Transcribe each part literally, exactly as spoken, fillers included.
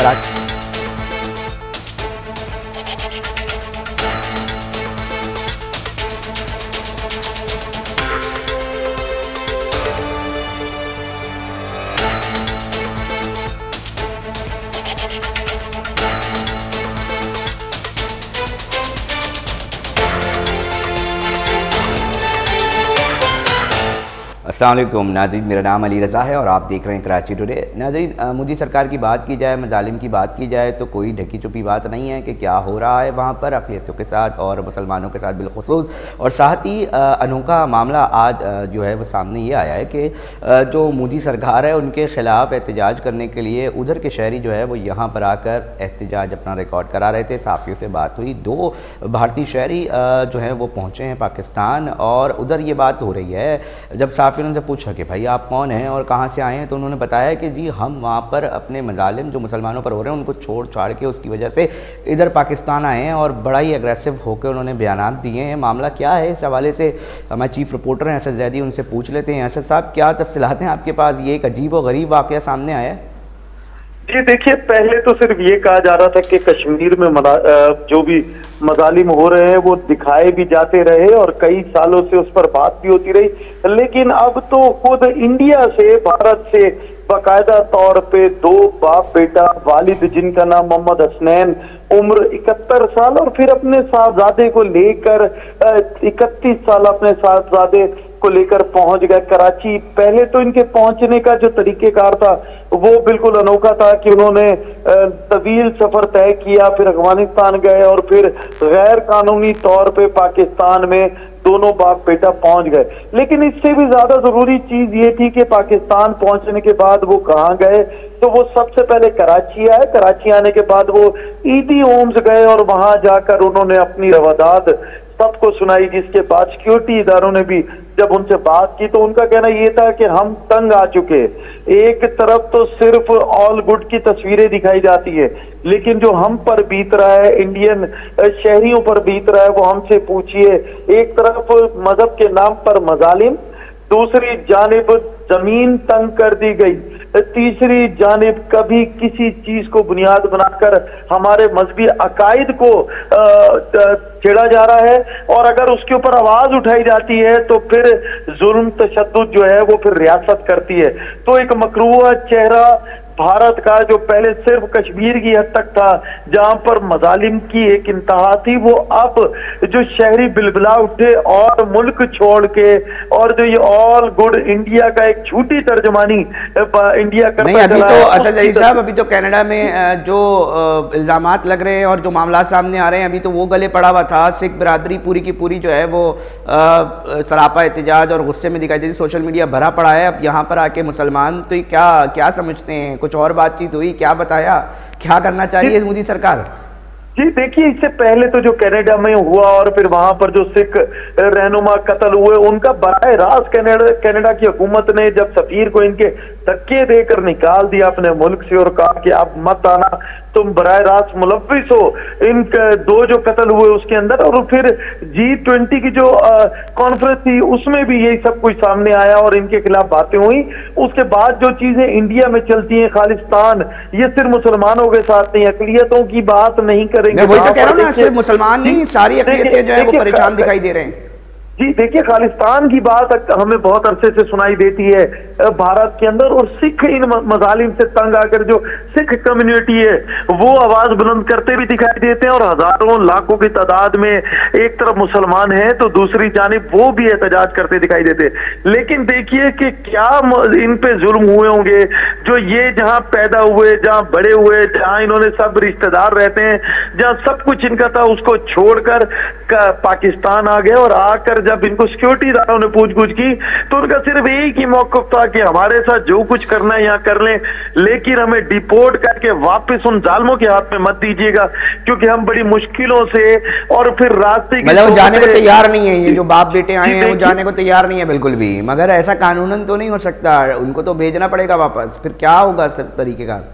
कराची अस्सलाम वालेकुम नाज़रीन, मेरा नाम अली रज़ा है और आप देख रहे हैं कराची टुडे। नाज़रीन, मोदी सरकार की बात की जाए, मज़ालिम की बात की जाए तो कोई ढकी छुपी बात नहीं है कि क्या हो रहा है वहाँ पर अक़लियतों के साथ और मुसलमानों के साथ बिलख़ुसूस। और साथ ही अनोखा मामला आज जो है वो सामने ये आया है कि जो मोदी सरकार है उनके ख़िलाफ़ एहतजाज करने के लिए उधर के शहरी जो है वो यहाँ पर आकर एहतजाज अपना रिकॉर्ड करा रहे थे। सहाफ़ियों से बात हुई, दो भारतीय शहरी जो हैं वो पहुँचे हैं पाकिस्तान और उधर ये बात हो रही है। जब सहाफ़ियों से पूछा कि भाई आप कौन हैं और कहाँ से आए हैं, तो उन्होंने बताया कि जी हम वहाँ पर अपने मज़ालिम जो मुसलमानों पर हो रहे हैं उनको छोड़ छाड़ के उसकी वजह से इधर पाकिस्तान आए हैं। और बड़ा ही एग्रेसिव होकर उन्होंने बयानात दिए हैं। मामला क्या है, इस हवाले से हमारे चीफ रिपोर्टर हैं असद जैदी, उनसे पूछ लेते हैं। असद साहब, क्या तफसीलात हैं आपके पास? ये एक अजीब और गरीब वाक़या सामने आया है। जी देखिए, पहले तो सिर्फ ये कहा जा रहा था कि कश्मीर में जो भी मजालिम हो रहे हैं वो दिखाए भी जाते रहे और कई सालों से उस पर बात भी होती रही, लेकिन अब तो खुद इंडिया से, भारत से बाकायदा तौर पे दो बाप बेटा वालिद जिनका नाम मोहम्मद हसनैन, उम्र इकहत्तर साल, और फिर अपने साहबजादे को लेकर इकतीस साल अपने साहबजादे को लेकर पहुंच गए कराची। पहले तो इनके पहुंचने का जो तरीकेकार था वो बिल्कुल अनोखा था कि उन्होंने तवील सफर तय किया, फिर अफगानिस्तान गए और फिर गैर कानूनी तौर पे पाकिस्तान में दोनों बाप बेटा पहुंच गए। लेकिन इससे भी ज्यादा जरूरी चीज ये थी कि पाकिस्तान पहुंचने के बाद वो कहाँ गए, तो वो सबसे पहले कराची आए। कराची आने के बाद वो ईदी होम्स गए और वहां जाकर उन्होंने अपनी रवादात सबको सुनाई, जिसके बाद सिक्योरिटी इदारों ने भी जब उनसे बात की तो उनका कहना ये था कि हम तंग आ चुके। एक तरफ तो सिर्फ ऑल गुड की तस्वीरें दिखाई जाती है, लेकिन जो हम पर बीत रहा है, इंडियन शहरियों पर बीत रहा है, वो हमसे पूछिए। एक तरफ मजहब के नाम पर मजालिम, दूसरी जानिब जमीन तंग कर दी गई, तीसरी जानिब कभी किसी चीज को बुनियाद बनाकर हमारे मजहबी अकायद को छेड़ा जा रहा है, और अगर उसके ऊपर आवाज उठाई जाती है तो फिर जुल्म तशद्दुद जो है वो फिर रियासत करती है। तो एक मकरूआ चेहरा भारत का जो पहले सिर्फ कश्मीर की हद तक था, जहां पर मजालिम की एक इंतहा थी, वो अब जो शहरी बिलबिला उठे और मुल्क छोड़ के, और जो ये ऑल गुड इंडिया का एक झूठी तर्जमानी इंडिया करता नहीं, अभी तो असद जैदी साहब, अभी तो कनाडा में जो इल्जामात लग रहे हैं और जो मामला सामने आ रहे हैं, अभी तो वो गले पड़ा हुआ था। सिख बिरादरी पूरी की पूरी जो है वो सरापा एहतजाज और गुस्से में दिखाई देती, सोशल मीडिया भरा पड़ा है। अब यहाँ पर आके मुसलमान तो क्या क्या समझते हैं? कुछ और बातचीत हुई, क्या बताया, क्या करना चाह रही है मोदी सरकार? जी देखिए, इससे पहले तो जो कनाडा में हुआ और फिर वहां पर जो सिख रहनुमा कत्ल हुए, उनका बराह रास्त कनाडा कनाडा की हुकूमत ने जब सफीर को इनके धक्के देकर निकाल दिया अपने मुल्क से और कहा कि आप मत आना, तुम बराह रास्त मुलव्विस हो इन दो जो कत्ल हुए उसके अंदर। और फिर जी ट्वेंटी की जो कॉन्फ्रेंस थी उसमें भी यही सब कुछ सामने आया और इनके खिलाफ बातें हुई। उसके बाद जो चीजें इंडिया में चलती हैं, खालिस्तान, ये सिर्फ मुसलमानों के साथ नहीं, अकलियतों की बात नहीं करेंगे। वही तो कह रहा हूं ना, सिर्फ मुसलमान नहीं, सारी अकलियतें जो है वो परेशान दिखाई दे रहे हैं। जी देखिए, खालिस्तान की बात हमें बहुत अरसे से सुनाई देती है भारत के अंदर, और सिख इन मजालिम से तंग आकर जो सिख कम्युनिटी है वो आवाज बुलंद करते भी दिखाई देते हैं, और हजारों लाखों की तादाद में एक तरफ मुसलमान है तो दूसरी जानिब वो भी एहतजाज करते दिखाई देते। लेकिन देखिए कि क्या इन पे जुल्म हुए होंगे, जो ये जहां पैदा हुए, जहां बड़े हुए, जहां इन्होंने सब रिश्तेदार रहते हैं, जहां सब कुछ इनका था, उसको छोड़कर पाकिस्तान आ गए। और आकर जब इनको सिक्योरिटी इदारों ने पूछ पूछ की तो उनका सिर्फ एक ही मौकफ था कि हमारे साथ जो कुछ करना है यहाँ कर लें, लेकिन हमें डिपोर्ट करके वापस उन जालमों के हाथ में मत दीजिएगा, क्योंकि हम बड़ी मुश्किलों से और फिर रास्ते की मतलब जाने को तैयार नहीं है। ये जो बाप बेटे आए हैं वो जाने को तैयार नहीं है बिल्कुल भी, मगर ऐसा कानूनन तो नहीं हो सकता, उनको तो भेजना पड़ेगा वापस। फिर क्या होगा सर तरीके का?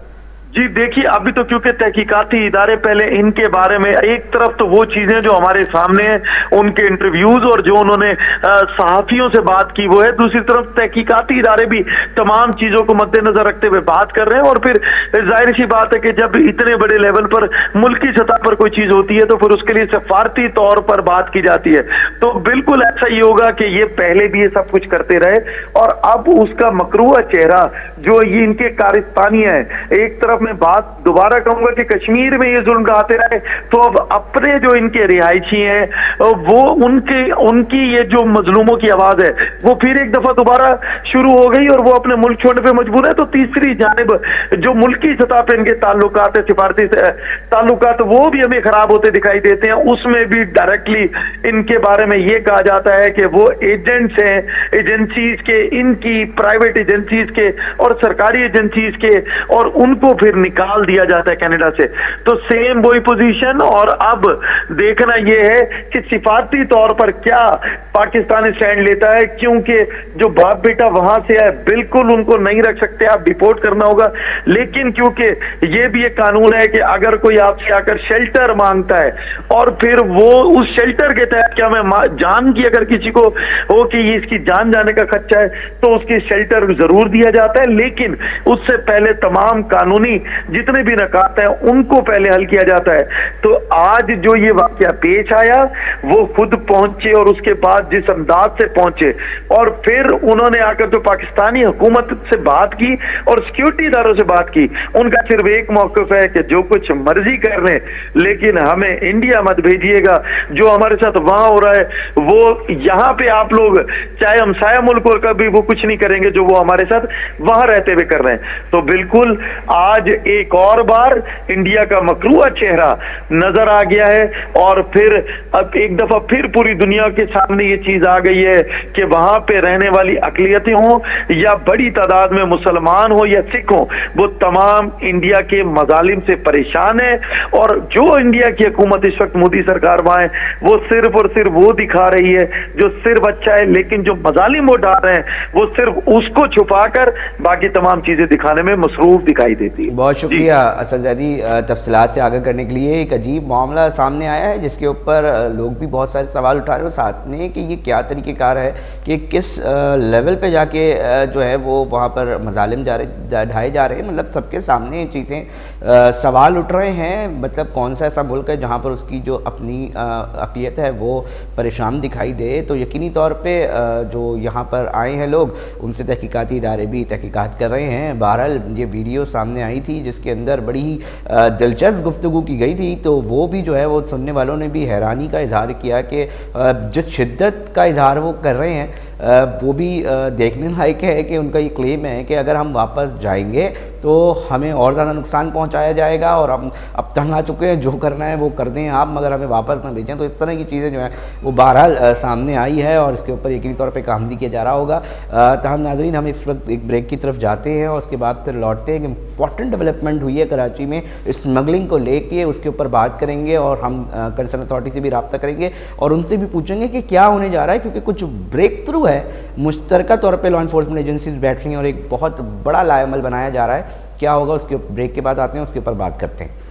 जी देखिए, अभी तो क्योंकि तहकीकाती इदारे पहले इनके बारे में, एक तरफ तो वो चीजें जो हमारे सामने हैं, उनके इंटरव्यूज और जो उन्होंने सहाफियों से बात की वो है, दूसरी तरफ तहकीकाती इदारे भी तमाम चीजों को मद्देनजर रखते हुए बात कर रहे हैं। और फिर जाहिर सी बात है कि जब इतने बड़े लेवल पर मुल्की सतह पर कोई चीज होती है तो फिर उसके लिए सफारती तौर पर बात की जाती है। तो बिल्कुल ऐसा ही होगा कि ये पहले भी ये सब कुछ करते रहे और अब उसका मकरूआ चेहरा जो ये इनके कारिस्तानियां है, एक तरफ मैं बात दोबारा कहूंगा कि कश्मीर में ये जुल्म ढाते रहे, तो अब अपने जो इनके रिहायशी हैं वो उनके उनकी ये जो मजलूमों की आवाज है वो फिर एक दफा दोबारा शुरू हो गई और वो अपने मुल्क छोड़ने पे मजबूर है। तो तीसरी जानिब जो मुल्की सतह पे इनके ताल्लुकात है, सिफारती ताल्लुकात, वो भी हमें खराब होते दिखाई देते हैं। उसमें भी डायरेक्टली इनके बारे में ये कहा जाता है कि वो एजेंट्स हैं एजेंसीज के, इनकी प्राइवेट एजेंसीज के और सरकारी एजेंसीज के, और उनको फिर निकाल दिया जाता है कनाडा से। तो सेम वही पोजीशन। और अब देखना यह है कि सिफारती तौर पर क्या पाकिस्तान स्टैंड लेता है, क्योंकि जो बाप बेटा वहां से आए बिल्कुल उनको नहीं रख सकते, आप डिपोर्ट करना होगा। लेकिन क्योंकि यह भी एक कानून है कि अगर कोई आपसे आकर शेल्टर मांगता है और फिर वो उस शेल्टर के तहत क्या मैं जान की अगर किसी को हो कि ये इसकी जान जाने का खर्चा है तो उसकी शेल्टर जरूर दिया जाता है, लेकिन उससे पहले तमाम कानूनी जितने भी नकात हैं उनको पहले हल किया जाता है। तो आज जो ये वाकया पेश आया वो खुद पहुंचे और उसके बाद जिस अंदाज से पहुंचे और फिर उन्होंने आकर जो पाकिस्तानी हुकूमत से बात की और सिक्योरिटी इदारों से बात की, उनका सिर्फ एक मौकफ है कि जो कुछ मर्जी कर रहे हैं लेकिन हमें इंडिया मत भेजिएगा। जो हमारे साथ वहां हो रहा है वो यहाँ पे आप लोग चाहे हमसाया मुल्क और कभी वो कुछ नहीं करेंगे जो वो हमारे साथ वहां रहते हुए कर रहे हैं। तो बिल्कुल आज एक और बार इंडिया का मकरूआ चेहरा नजर आ गया है और फिर अब एक दफा फिर पूरी दुनिया के सामने ये चीज आ गई है कि वहां पे रहने वाली अकलियतें हों या बड़ी तादाद में मुसलमान हो या सिख हो, वो तमाम इंडिया के मजालिम से परेशान है। और जो इंडिया की हुकूमत इस वक्त मोदी सरकार वहां है वो सिर्फ और सिर्फ वो दिखा रही है जो सिर्फ अच्छा है, लेकिन जो मजालिम वो डाल रहे हैं वो सिर्फ उसको छुपाकर बाकी तमाम चीजें दिखाने में मसरूफ दिखाई देती है। बहुत शुक्रिया असद ज़ैदी तफसीलात से आगाह करने के लिए। एक अजीब मामला सामने आया है जिसके ऊपर लोग भी बहुत सारे सवाल उठा रहे हो साथ में कि ये क्या तरीक़ेकार है कि किस लेवल पे जाके जो है वो वहाँ पर मजालिम जा रहे ढाए जा रहे हैं, मतलब सबके सामने ये चीज़ें सवाल उठ रहे हैं। मतलब कौन सा ऐसा मुल्क है जहाँ पर उसकी जो अपनी अक़लियत है वो परेशान दिखाई दे। तो यकीनी तौर पर जो यहाँ पर आए हैं लोग उनसे तहकीकाती इदारे भी तहकीकात कर रहे हैं। बहरहाल ये वीडियो सामने आई थी जिसके अंदर बड़ी ही दिलचस्प गुफ्तगू की गई थी, तो वो भी जो है वो सुनने वालों ने भी हैरानी का इजहार किया कि जिस शिद्दत का इजहार वो कर रहे हैं वो भी देखने लायक है कि उनका ये क्लेम है कि अगर हम वापस जाएंगे तो हमें और ज़्यादा नुकसान पहुंचाया जाएगा और हम अब तंग आ चुके हैं, जो करना है वो कर दें आप, मगर हमें वापस ना भेजें। तो इस तरह की चीज़ें जो हैं वो बहरहाल सामने आई है और इसके ऊपर यकीनी तौर पे काम भी किया जा रहा होगा। ताहम नाज़रीन, हम इस वक्त एक ब्रेक की तरफ जाते हैं और उसके बाद फिर लौटते हैं। कि इंपॉर्टेंट डेवलपमेंट हुई है कराची में स्मगलिंग को लेके, उसके ऊपर बात करेंगे और हम कंसर्न अथॉरिटी से भी रब्ता करेंगे और उनसे भी पूछेंगे कि क्या होने जा रहा है, क्योंकि कुछ ब्रेक थ्रू है, मुश्तरका तौर पे लॉ इन्फोर्समेंट एजेंसीज बैठ रही हैं और एक बहुत बड़ा लाएमल बनाया जा रहा है। क्या होगा उसके ब्रेक के बाद आते हैं, उसके ऊपर बात करते हैं।